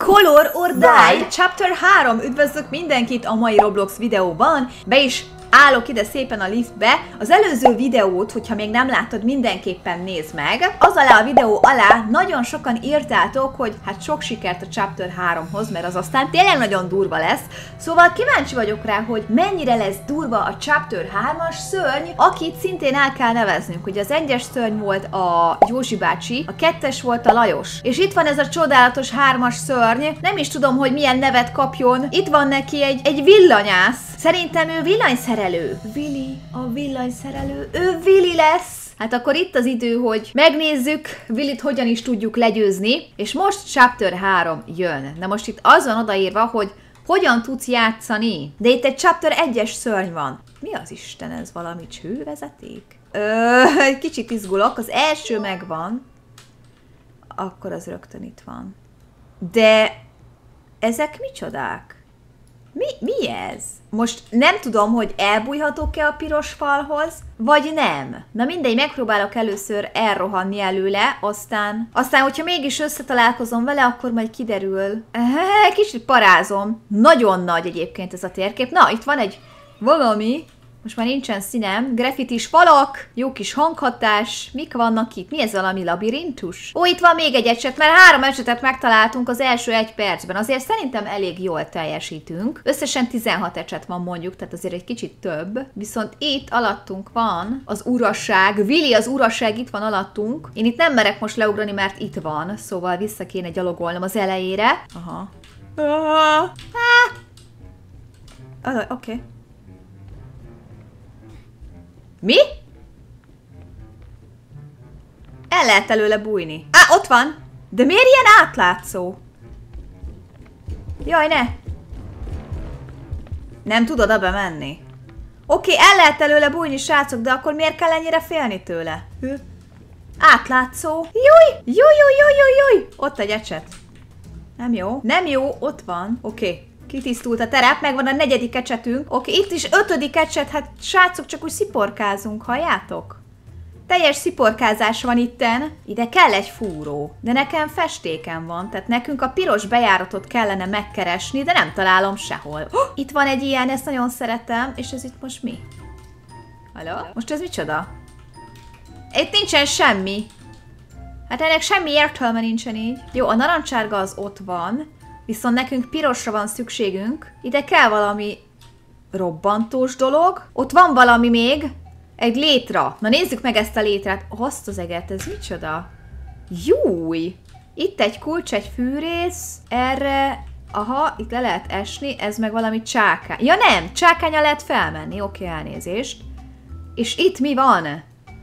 Color or Die Chapter 3. Üdvözlök mindenkit a mai Roblox videóban. Be is állok ide szépen a liftbe. Az előző videót, hogyha még nem láttad, mindenképpen nézd meg. Az alá a videó alá nagyon sokan írtátok, hogy hát sok sikert a Chapter 3-hoz, mert az aztán tényleg nagyon durva lesz. Szóval kíváncsi vagyok rá, hogy mennyire lesz durva a Chapter 3-as szörny, akit szintén el kell neveznünk. Ugye az 1-es szörny volt a Józsi bácsi, a 2-es volt a Lajos. És itt van ez a csodálatos 3-as szörny. Nem is tudom, hogy milyen nevet kapjon. Itt van neki egy villanyász. Szerintem ő villanyszerelő. Willy a villanyszerelő. Ő Willy lesz. Hát akkor itt az idő, hogy megnézzük, Willyt hogyan is tudjuk legyőzni. És most Chapter 3 jön. Na most itt az van odaírva, hogy hogyan tudsz játszani. De itt egy Chapter 1-es szörny van. Mi az Isten ez? Valami csővezeték? Egy kicsit izgulok. Az első megvan. Akkor az rögtön itt van. De ezek micsodák? Mi ez? Most nem tudom, hogy elbújhatok-e a piros falhoz, vagy nem. Na mindegy, megpróbálok először elrohanni előle, aztán hogyha mégis összetalálkozom vele, akkor majd kiderül. Kicsit parázom. Nagyon nagy egyébként ez a térkép. Na, itt van egy valami. Most már nincsen színem. Graffitis falak, jó kis hanghatás. Mik vannak itt? Mi ez, valami labirintus? Ó, itt van még egy ecset, mert 3 ecsetet megtaláltunk az első 1 percben. Azért szerintem elég jól teljesítünk. Összesen 16 ecset van mondjuk, tehát azért egy kicsit több. Viszont itt alattunk van az uraság. Willy az uraság itt van alattunk. Én itt nem merek most leugrani, mert itt van. Szóval vissza kéne gyalogolnom az elejére. Aha. Oké. Mi? El lehet előle bújni. Ott van! De miért ilyen átlátszó? Jaj, ne! Nem tudod abba menni. Oké, el lehet előle bújni, srácok, de akkor miért kell ennyire félni tőle? Átlátszó. Júj! Ott egy ecset. Nem jó. Nem jó, ott van. Oké. Kitisztult a terep, megvan a 4. ecsetünk. Oké, itt is 5. ecset, hát srácok, csak úgy sziporkázunk, halljátok? Teljes sziporkázás van itten. Ide kell egy fúró, de nekem festéken van, tehát nekünk a piros bejáratot kellene megkeresni, de nem találom sehol. Itt van egy ilyen, ezt nagyon szeretem, és ez itt most mi? Halló? Most ez micsoda? Itt nincsen semmi. Hát ennek semmi értelme nincsen így. Jó, a narancsárga az ott van. Viszont nekünk pirosra van szükségünk. Ide kell valami robbantós dolog. Ott van valami még. Egy létra. Na nézzük meg ezt a létrát. Azt az eget, ez micsoda? Júj! Itt egy kulcs, egy fűrész. Erre... Aha, itt le lehet esni. Ez meg valami csákány. Ja nem, csákánya lehet felmenni. Oké, elnézést. És itt mi van?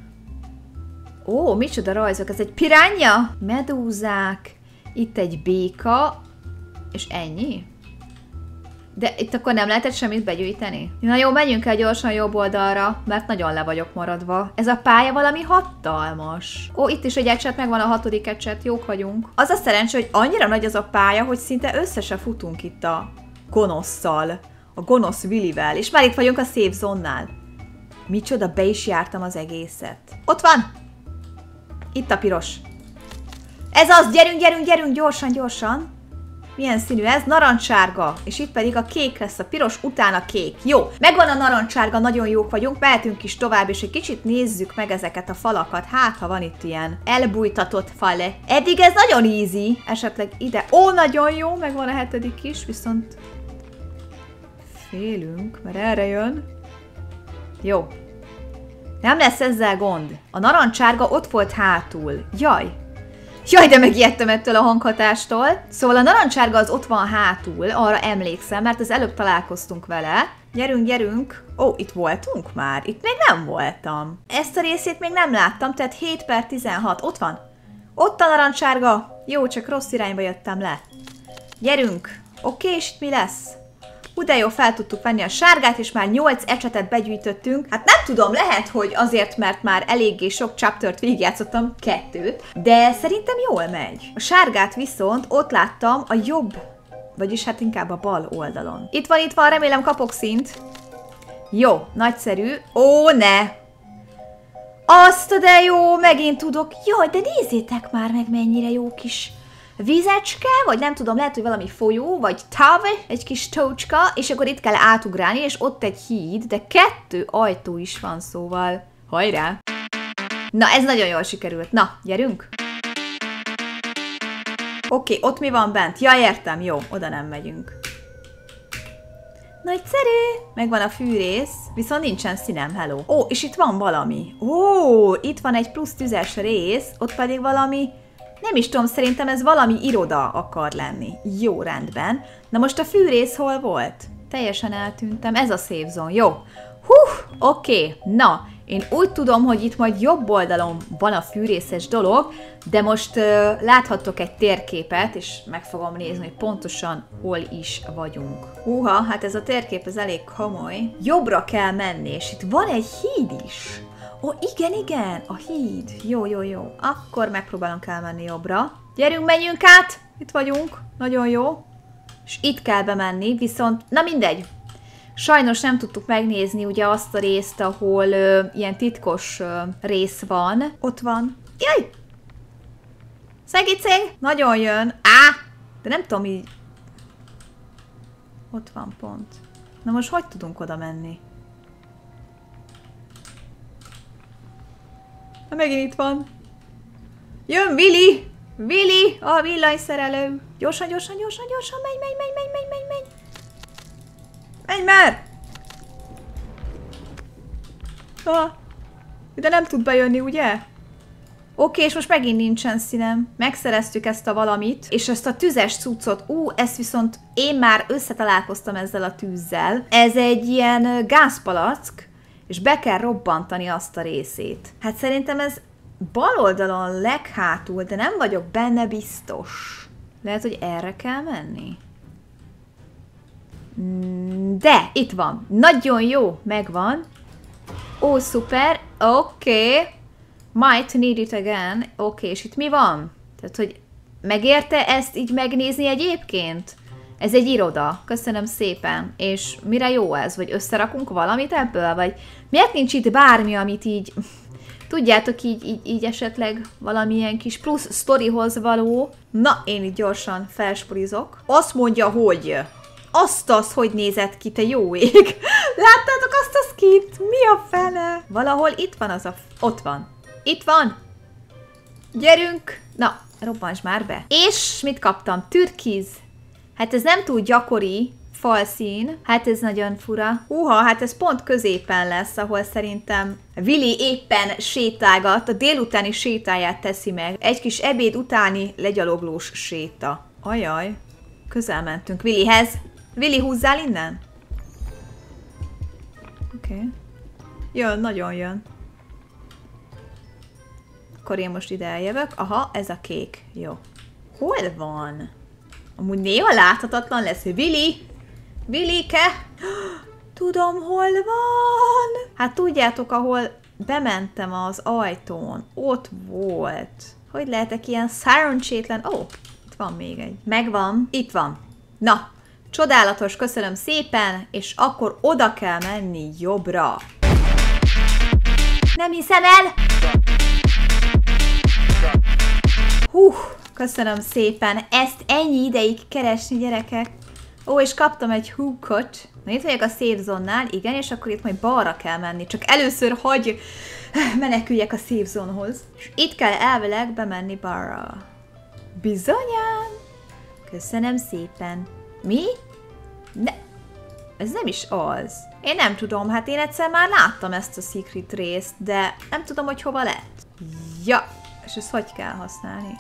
Ó, micsoda rajzok. Ez egy piránya? Medúzák. Itt egy béka. És ennyi? De itt akkor nem lehetett semmit begyűjteni? Na jó, menjünk el gyorsan jobb oldalra, mert nagyon le vagyok maradva. Ez a pálya valami hatalmas. Ó, itt is egy ecset, megvan a 6. ecset, jók vagyunk. Az a szerencsé, hogy annyira nagy az a pálya, hogy szinte össze se futunk itt a gonosszal. A gonosz Willyvel. És már itt vagyunk a safe zone-nál. Micsoda, be is jártam az egészet. Ott van! Itt a piros. Ez az, gyerünk, gyorsan. Milyen színű ez? Narancsárga. És itt pedig a kék lesz, a piros, utána kék. Jó, megvan a narancsárga, nagyon jók vagyunk, mehetünk is tovább, és egy kicsit nézzük meg ezeket a falakat. Hát, ha van itt ilyen elbújtatott fal. Eddig ez nagyon easy. Esetleg ide. Ó, nagyon jó, megvan a 7. is, viszont félünk, mert erre jön. Jó. Nem lesz ezzel gond. A narancsárga ott volt hátul. Jaj, de megijedtem ettől a hanghatástól. Szóval a narancsárga az ott van hátul, arra emlékszem, mert az előbb találkoztunk vele. Gyerünk. Ó, itt voltunk már? Itt még nem voltam. Ezt a részét még nem láttam, tehát 7/16. Ott van. Ott a narancsárga. Jó, csak rossz irányba jöttem le. Gyerünk. Oké, és itt mi lesz? De jó, fel tudtuk venni a sárgát, és már 8 ecsetet begyűjtöttünk. Hát nem tudom, lehet, hogy azért, mert már eléggé sok chaptert végigjátszottam, 2, de szerintem jól megy. A sárgát viszont ott láttam a jobb, vagyis hát inkább a bal oldalon. Itt van, remélem kapok színt. Jó, nagyszerű. Ó, ne! Azt, de jó, megint tudok. Jaj, de nézzétek már meg, mennyire jó kis vizecske, vagy nem tudom, lehet, hogy valami folyó, vagy táv, egy kis tócska, és akkor itt kell átugrálni, és ott egy híd, de 2 ajtó is van, szóval hajrá! Na, ez nagyon jól sikerült. Na, gyerünk! Oké, ott mi van bent? Ja, értem, jó, oda nem megyünk. Nagyszerű! Megvan a fűrész, viszont nincsen színem, hello. Ó, és itt van valami. Ó, itt van egy plusz tüzes rész, ott pedig valami, nem is tudom, szerintem ez valami iroda akar lenni. Jó, rendben. Na most a fűrész hol volt? Teljesen eltűntem, ez a safe zone, jó. Oké, na, én úgy tudom, hogy itt majd jobb oldalon van a fűrészes dolog, de most láthattok egy térképet, és meg fogom nézni, hogy pontosan hol is vagyunk. Húha, hát ez a térkép ez elég komoly. Jobbra kell menni, és itt van egy híd is. Ó, igen, a híd. Jó. Akkor megpróbálunk elmenni jobbra. Gyerünk, menjünk át! Itt vagyunk. Nagyon jó. És itt kell bemenni, viszont, na mindegy. Sajnos nem tudtuk megnézni ugye azt a részt, ahol ilyen titkos rész van. Ott van. Jaj! Szegicég! Nagyon jön. De nem tudom így. Ott van pont. Na most hogy tudunk oda menni? Na megint itt van. Jön Willy! Willy! A villanyszerelő. Gyorsan, menj! Menj már! De nem tud bejönni, ugye? Oké, és most megint nincsen színem. Megszereztük ezt a valamit, és ezt a tüzes cuccot, ezt viszont én már összetalálkoztam ezzel a tűzzel. Ez egy ilyen gázpalack, és be kell robbantani azt a részét. Hát szerintem ez bal oldalon leghátul, de nem vagyok benne biztos. Lehet, hogy erre kell menni? De, itt van. Nagyon jó, megvan. Ó, szuper. Oké. Might need it again. Oké, és itt mi van? Tehát, hogy megérte ezt így megnézni egyébként? Ez egy iroda. Köszönöm szépen. És mire jó ez? Vagy összerakunk valamit ebből? Vagy miért nincs itt bármi, amit így... Tudjátok, így esetleg valamilyen kis plusz sztorihoz való. Na, én itt gyorsan felspulizok. Azt mondja, hogy... Azt, hogy nézett ki, te jó ég! Láttátok azt a skit? Mi a fene? Valahol itt van az a... Ott van. Itt van! Gyerünk! Na, robbants már be. És mit kaptam? Türkiz. Hát ez nem túl gyakori falszín. Hát ez nagyon fura. Hát ez pont középen lesz, ahol szerintem Willy éppen sétálgat, a délutáni sétáját teszi meg. Egy kis ebéd utáni legyaloglós séta. Ajaj, közel mentünk Willyhez. Willy, húzzál innen? Oké. Jön, nagyon jön. Akkor én most ide eljövök. Aha, ez a kék. Jó. Hol van? Amúgy néha láthatatlan lesz. Willy! Willyke! Tudom, hol van! Hát tudjátok, ahol bementem az ajtón. Ott volt. Hogy lehetek ilyen szerencsétlen? Ó, itt van még egy. Megvan. Itt van. Na, csodálatos, köszönöm szépen, és akkor oda kell menni jobbra. Nem hiszem el! Köszönöm szépen, ezt ennyi ideig keresni, gyerekek. Ó, és kaptam egy hookot. Na, itt vagyok a safe zone-nál, igen, és akkor itt majd balra kell menni. Csak először hagy meneküljek a safe zone-hoz. És itt kell elvileg bemenni balra. Bizonyán! Köszönöm szépen. Mi? Ne, ez nem is az. Én nem tudom, hát én egyszer már láttam ezt a secret részt, de nem tudom, hogy hova lett. Ja, és ezt hogy kell használni?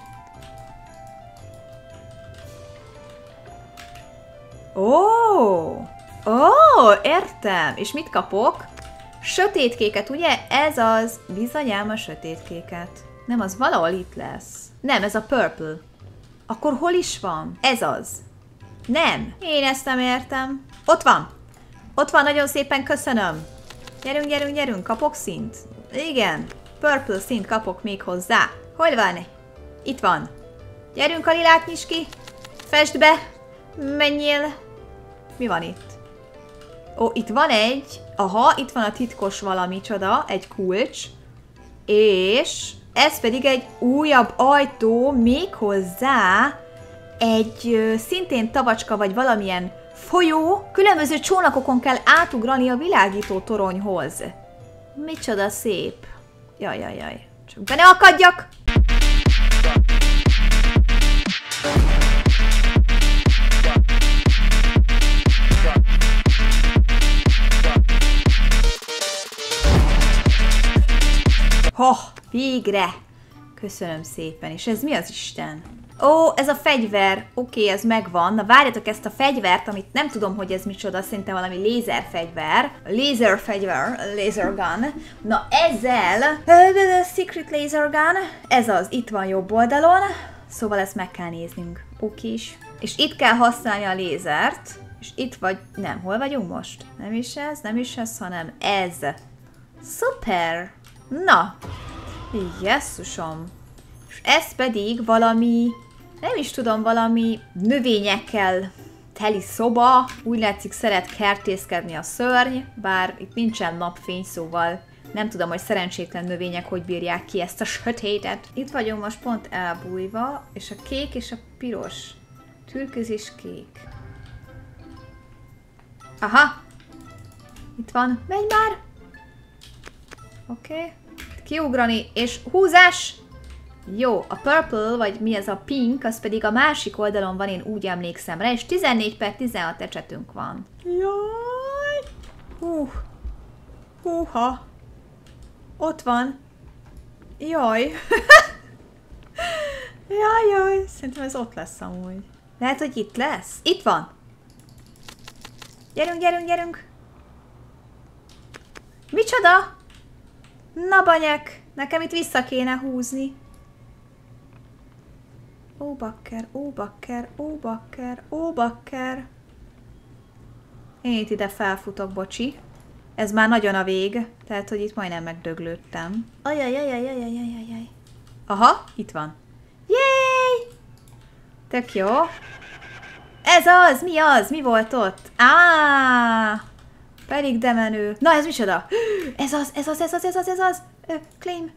Értem. És mit kapok? Sötétkéket, ugye? Ez az. Bizonyám a sötétkéket. Nem, az valahol itt lesz. Nem, ez a purple. Akkor hol is van? Ez az. Nem. Én ezt nem értem. Ott van. Ott van, nagyon szépen köszönöm. Gyerünk. Kapok szint? Igen. Purple szint kapok még hozzá. Hol van? Itt van. Gyerünk, a lilát nyisd ki. Fesd be. Menjél. Mi van itt? Ó, itt van egy. Aha, itt van a titkos valami csoda. Egy kulcs. És ez pedig egy újabb ajtó még hozzá egy szintén tavacska vagy valamilyen folyó, különböző csónakokon kell átugrani a világító toronyhoz. Micsoda szép. Jaj. Csak be ne akadjak! Végre! Köszönöm szépen. És ez mi az Isten? Ó, ez a fegyver. Oké, ez megvan. Na várjatok ezt a fegyvert, amit nem tudom, hogy ez micsoda, szerintem valami lézerfegyver. Laser gun. Na ezzel... Secret laser gun. Ez az, itt van jobb oldalon. Szóval ezt meg kell néznünk. Okés. És itt kell használni a lézert. És itt vagy... Nem, hol vagyunk most? Nem is ez, hanem ez. Szuper! Na! Jesszusom! És ez pedig valami... Nem is tudom, valami növényekkel teli szoba. Úgy látszik, szeret kertészkedni a szörny, bár itt nincsen napfény, szóval nem tudom, hogy szerencsétlen növények hogy bírják ki ezt a sötétet. Itt vagyunk most pont elbújva, és a kék és a piros. Türköz és kék. Aha! Itt van. Menj már! Oké. Kiugrani, és húzás! Jó, a purple, vagy mi ez a pink, az pedig a másik oldalon van, én úgy emlékszem rá, és 14/16 ecsetünk van. Jaj! Húha! Ott van. Jaj! Jaj! Szerintem ez ott lesz amúgy. Lehet, hogy itt lesz? Itt van! Gyerünk! Micsoda? Na banyek! Nekem itt vissza kéne húzni. Ó bakker. Én itt ide felfutok, bocsi. Ez már nagyon a vég, tehát hogy itt majdnem megdöglődtem. Ajajajajajajajajaj. Aha, itt van. Jéj! Tök jó. Ez az! Mi az? Mi volt ott? Pedig de menő. Na, ez micsoda? Ez az. Claim.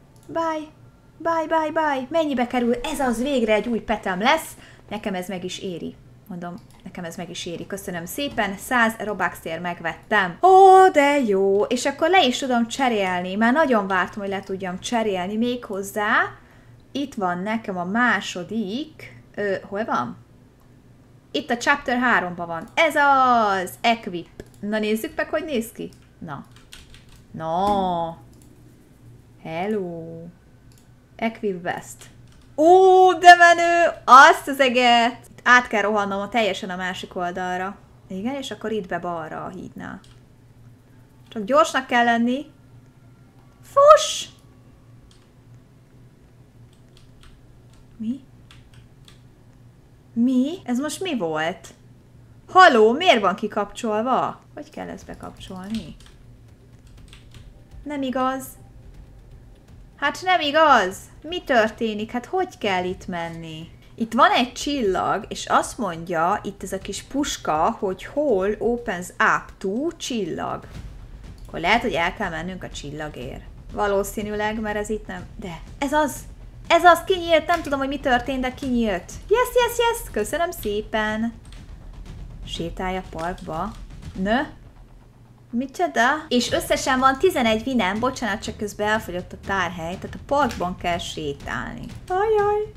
Bye. Mennyibe kerül? Ez az, végre egy új petem lesz. Nekem ez meg is éri. Mondom, nekem ez meg is éri. Köszönöm szépen. 100 Robuxért megvettem. Ó, de jó. És akkor le is tudom cserélni. Már nagyon vártam, hogy le tudjam cserélni még hozzá. Itt van nekem a második. Hol van? Itt a Chapter 3-ban van. Ez az Equip. Na nézzük meg, hogy néz ki. Na. Hello. Equip Best. Ó, de menő! Azt az eget! Át kell rohannom teljesen a másik oldalra. Igen, és akkor itt be balra a hídnál. Csak gyorsnak kell lenni. Fuss! Mi? Ez most mi volt? Haló, miért van kikapcsolva? Hogy kell ezt bekapcsolni? Nem igaz. Hát nem igaz. Mi történik? Hát hogy kell itt menni? Itt van egy csillag, és azt mondja, itt ez a kis puska, hogy hol opens up to csillag. Akkor lehet, hogy el kell mennünk a csillagért. Valószínűleg, mert ez itt nem... De, ez az! Ez az, kinyílt! Nem tudom, hogy mi történt, de kinyílt. Yes! Köszönöm szépen! Sétálj a parkba. Nö? Micsoda? És összesen van 11 vinem, bocsánat, csak közben elfogyott a tárhely, tehát a parkban kell sétálni. Ajaj!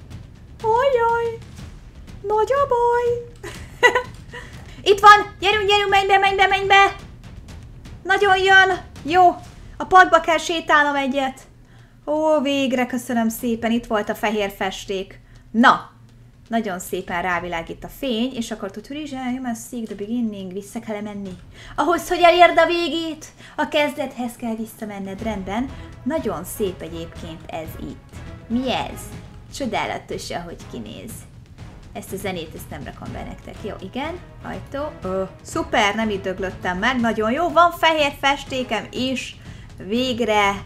Nagy a baj! Itt van! Gyerünk, menj be! Nagyon jön! Jó! A parkba kell sétálnom egyet. Ó, végre, köszönöm szépen, itt volt a fehér festék. Na! Nagyon szépen rávilágít a fény, és akkor you must seek the beginning, vissza kell menni. Ahhoz, hogy elérd a végét, a kezdethez kell visszamenned, rendben. Nagyon szép egyébként ez itt. Mi ez? Csodálatos, ahogy kinéz. Ezt a zenét, ezt nem rakom be nektek. Jó, igen, ajtó. Szuper, nem itt döglöttem meg, nagyon jó. Van fehér festékem is. Végre.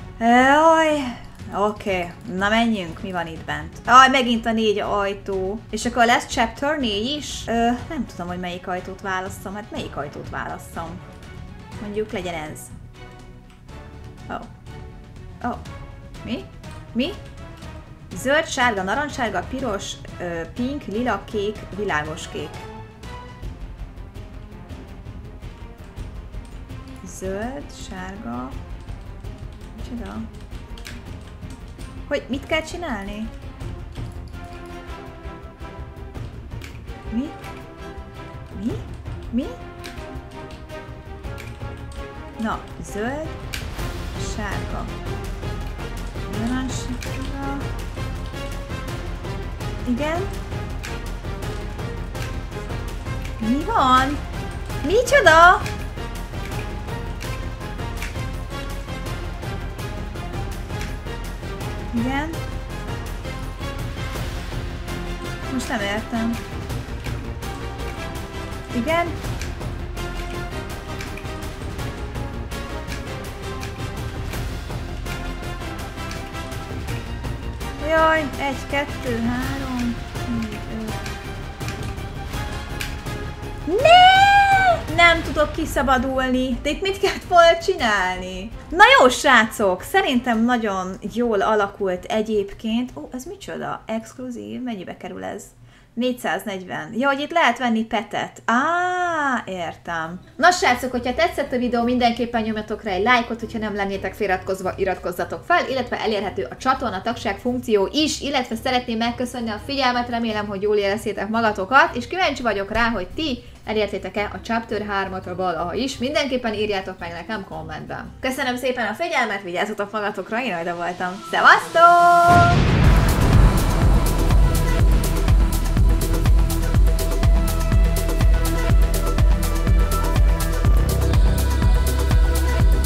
Oké, na menjünk, mi van itt bent? Megint a 4 ajtó. És akkor lesz chapter 4 is? Nem tudom, hogy melyik ajtót válasszam. Hát melyik ajtót válasszam? Mondjuk legyen ez. Zöld, sárga, narancssárga, piros, pink, lila, kék, világos kék. Zöld, sárga... Micsoda? Hogy mit kell csinálni? Mi? Mi? Mi? Na, zöld, sárga, narancssárga... Igen? Mi van? Micsoda? Igen? Most nem értem. Igen? Jaj, 1, 2, 3, 4, 5. Ne! Nem tudok kiszabadulni. De itt mit kellett volna csinálni? Na jó, srácok, szerintem nagyon jól alakult egyébként. Ó, ez micsoda? Exkluzív? Mennyibe kerül ez? 440. Ja, hogy itt lehet venni petet. Értem. Na srácok, hogyha tetszett a videó, mindenképpen nyomjatok rá egy lájkot, hogyha nem lennétek feliratkozva, iratkozzatok fel, illetve elérhető a csatorna tagság funkció is, illetve szeretném megköszönni a figyelmet, remélem, hogy jól éreztétek magatokat, és kíváncsi vagyok rá, hogy ti elértétek-e a Chapter 3-at valaha is, mindenképpen írjátok meg nekem kommentben. Köszönöm szépen a figyelmet, vigyázzatok magatokra, én Ajda voltam. Szevasztok!